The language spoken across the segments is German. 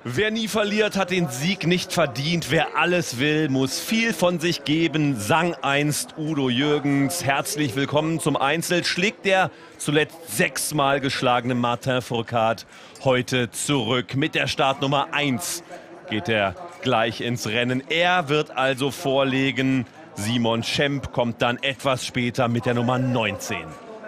Wer nie verliert, hat den Sieg nicht verdient. Wer alles will, muss viel von sich geben, sang einst Udo Jürgens. Herzlich willkommen zum Einzel. Schlägt der zuletzt 6-mal geschlagene Martin Fourcade heute zurück. Mit der Startnummer 1 geht er gleich ins Rennen. Er wird also vorlegen. Simon Schempp kommt dann etwas später mit der Nummer 19.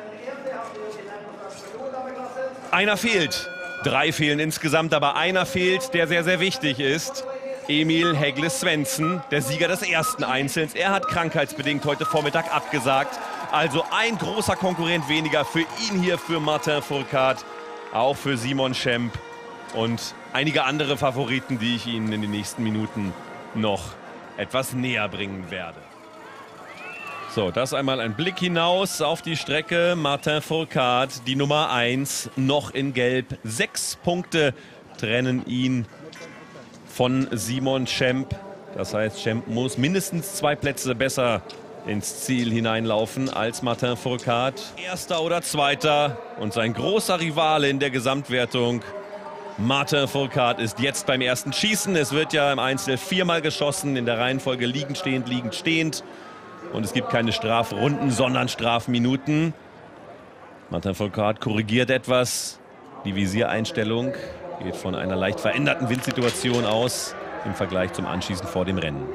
Einer fehlt. 3 fehlen insgesamt, aber einer fehlt, der sehr, sehr wichtig ist. Emil Hegle-Svensson, der Sieger des ersten Einzels. Er hat krankheitsbedingt heute Vormittag abgesagt. Also ein großer Konkurrent weniger für ihn hier, für Martin Fourcade. Auch für Simon Schempp und einige andere Favoriten, die ich Ihnen in den nächsten Minuten noch etwas näher bringen werde. So, das einmal ein Blick hinaus auf die Strecke. Martin Fourcade, die Nummer 1, noch in Gelb. 6 Punkte trennen ihn von Simon Schempp. Das heißt, Schempp muss mindestens 2 Plätze besser ins Ziel hineinlaufen als Martin Fourcade. Erster oder Zweiter und sein großer Rivale in der Gesamtwertung. Martin Fourcade ist jetzt beim ersten Schießen. Es wird ja im Einzel 4-mal geschossen, in der Reihenfolge liegend, stehend, liegend, stehend. Und es gibt keine Strafrunden, sondern Strafminuten. Martin Fourcade korrigiert etwas. Die Visiereinstellung geht von einer leicht veränderten Windsituation aus im Vergleich zum Anschießen vor dem Rennen.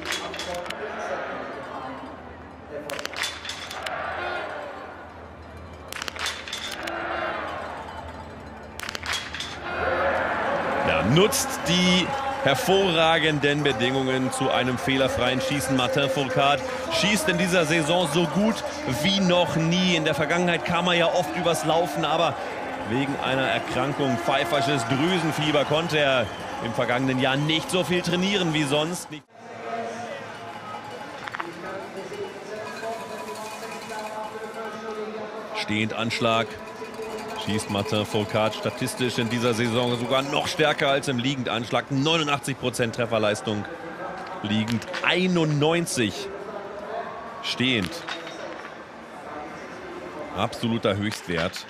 Ja, nutzt die hervorragenden Bedingungen zu einem fehlerfreien Schießen. Martin Fourcade schießt in dieser Saison so gut wie noch nie. In der Vergangenheit kam er ja oft übers Laufen, aber wegen einer Erkrankung, pfeifersches Drüsenfieber, konnte er im vergangenen Jahr nicht so viel trainieren wie sonst. Stehend Anschlag. Schießt Martin Fourcade statistisch in dieser Saison sogar noch stärker als im Liegendanschlag. 89% Trefferleistung. Liegend 91. Stehend. Absoluter Höchstwert.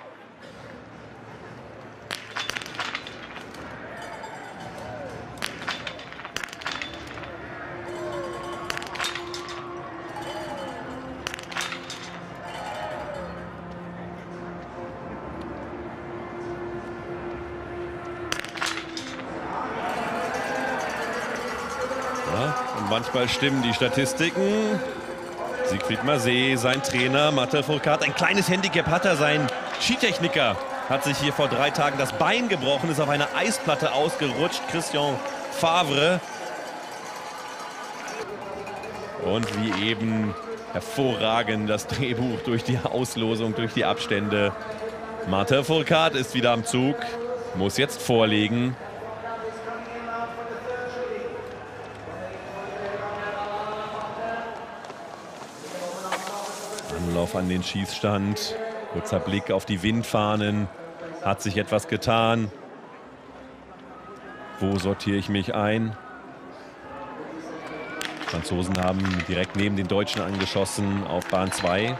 Und manchmal stimmen die Statistiken. Siegfried Marseille, sein Trainer, Martin Fourcade. Ein kleines Handicap hat er. Sein Skitechniker hat sich hier vor 3 Tagen das Bein gebrochen, ist auf eine Eisplatte ausgerutscht. Christian Favre. Und wie eben hervorragend das Drehbuch durch die Auslosung, durch die Abstände. Martin Fourcade ist wieder am Zug, muss jetzt vorlegen. Anlauf an den Schießstand, kurzer Blick auf die Windfahnen, hat sich etwas getan. Wo sortiere ich mich ein? Die Franzosen haben direkt neben den Deutschen angeschossen auf Bahn 2.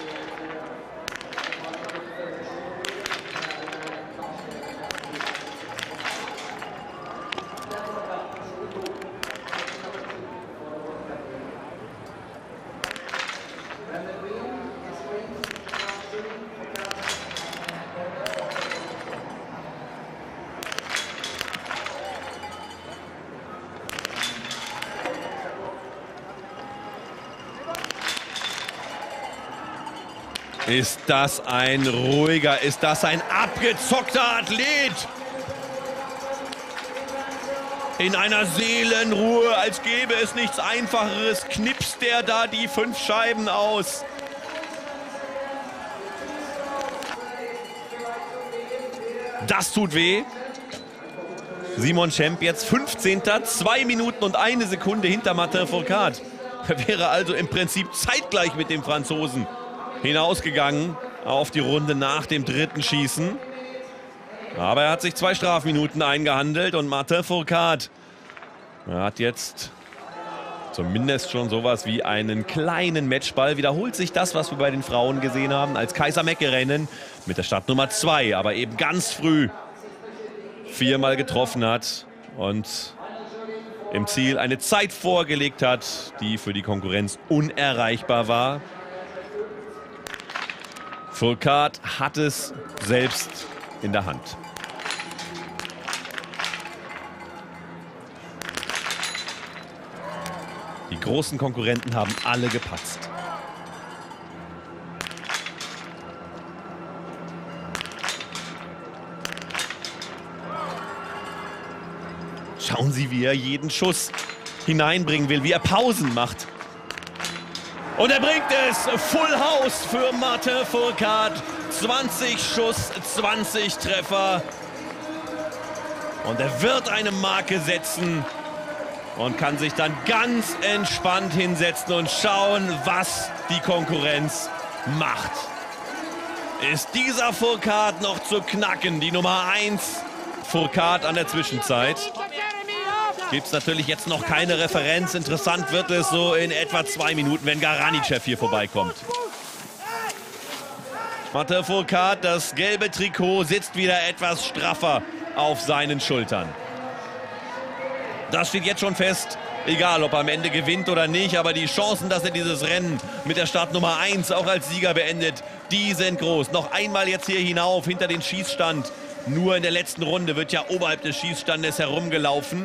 Ist das ein ruhiger, ist das ein abgezockter Athlet? In einer Seelenruhe, als gäbe es nichts Einfacheres, knipst der da die 5 Scheiben aus. Das tut weh. Simon Schempp jetzt 15. 2 Minuten und 1 Sekunde hinter Martin Fourcade. Er wäre also im Prinzip zeitgleich mit dem Franzosen hinausgegangen auf die Runde nach dem 3. Schießen. Aber er hat sich 2 Strafminuten eingehandelt und Martin Fourcade hat jetzt zumindest schon sowas wie einen kleinen Matchball. Wiederholt sich das, was wir bei den Frauen gesehen haben, als Kaiser-Mecke-Rennen mit der Startnummer 2, aber eben ganz früh viermal getroffen hat und im Ziel eine Zeit vorgelegt hat, die für die Konkurrenz unerreichbar war. Fourcade hat es selbst in der Hand. Die großen Konkurrenten haben alle gepatzt. Schauen Sie, wie er jeden Schuss hineinbringen will, wie er Pausen macht. Und er bringt es. Full House für Martin Fourcade. 20 Schuss, 20 Treffer. Und er wird eine Marke setzen und kann sich dann ganz entspannt hinsetzen und schauen, was die Konkurrenz macht. Ist dieser Fourcade noch zu knacken? Die Nummer 1 Fourcade an der Zwischenzeit. Gibt es natürlich jetzt noch keine Referenz. Interessant wird es so in etwa 2 Minuten, wenn Garanichev hier vorbeikommt. Martin Fourcade, das gelbe Trikot, sitzt wieder etwas straffer auf seinen Schultern. Das steht jetzt schon fest, egal ob er am Ende gewinnt oder nicht, aber die Chancen, dass er dieses Rennen mit der Startnummer 1 auch als Sieger beendet, die sind groß. Noch einmal jetzt hier hinauf, hinter den Schießstand. Nur in der letzten Runde wird ja oberhalb des Schießstandes herumgelaufen.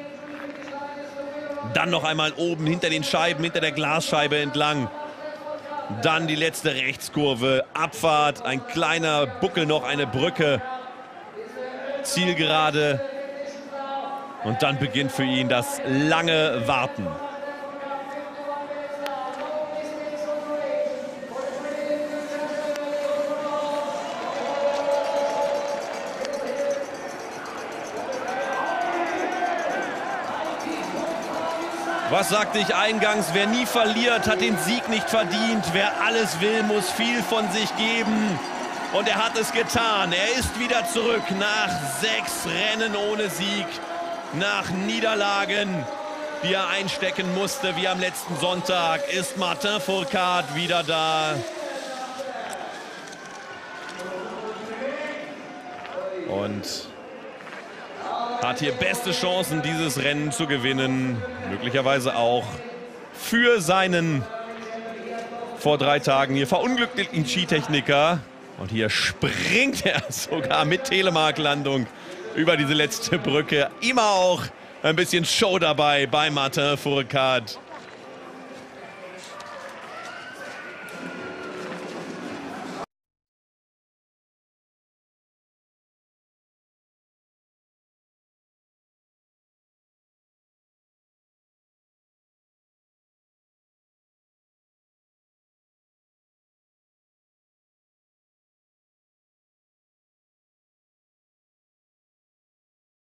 Dann noch einmal oben hinter den Scheiben, hinter der Glasscheibe entlang. Dann die letzte Rechtskurve, Abfahrt, ein kleiner Buckel noch, eine Brücke. Zielgerade. Und dann beginnt für ihn das lange Warten. Was sagte ich eingangs? Wer nie verliert, hat den Sieg nicht verdient. Wer alles will, muss viel von sich geben. Und er hat es getan. Er ist wieder zurück nach 6 Rennen ohne Sieg. Nach Niederlagen, die er einstecken musste, wie am letzten Sonntag, ist Martin Fourcade wieder da. Und hat hier beste Chancen, dieses Rennen zu gewinnen. Möglicherweise auch für seinen vor 3 Tagen hier verunglückten Skitechniker. Und hier springt er sogar mit Telemark-Landung über diese letzte Brücke. Immer auch ein bisschen Show dabei bei Martin Fourcade.